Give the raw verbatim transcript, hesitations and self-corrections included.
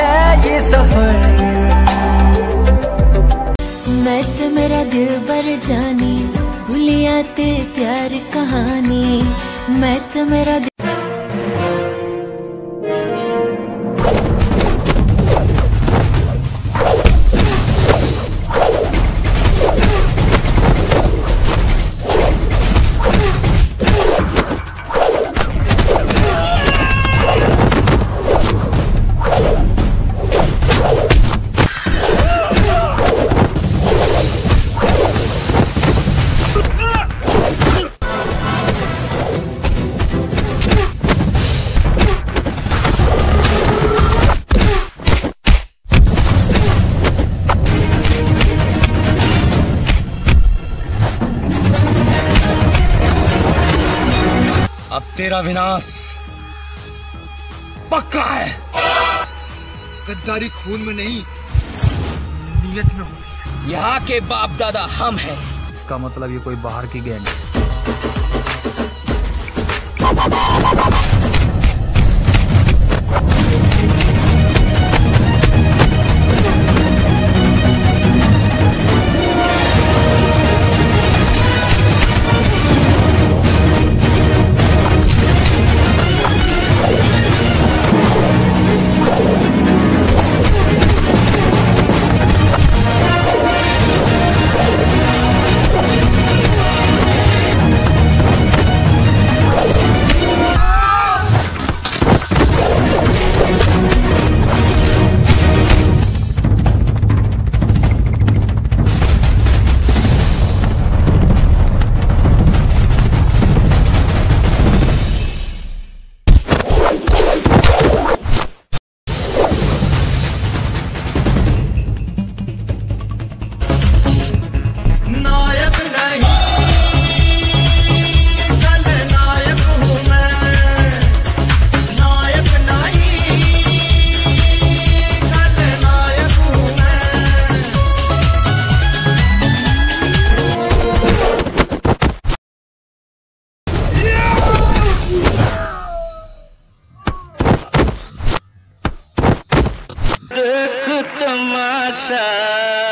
है ये सफर। मैं तो मेरा दिल भर जानी भूलिया ते प्यार कहानी। मैं तो मेरा तेरा विनाश पक्का है। गद्दारी खून में नहीं नीयत में होती है। यहाँ के बाप दादा हम हैं। इसका मतलब ये कोई बाहर की गैंग है। देख तमाशा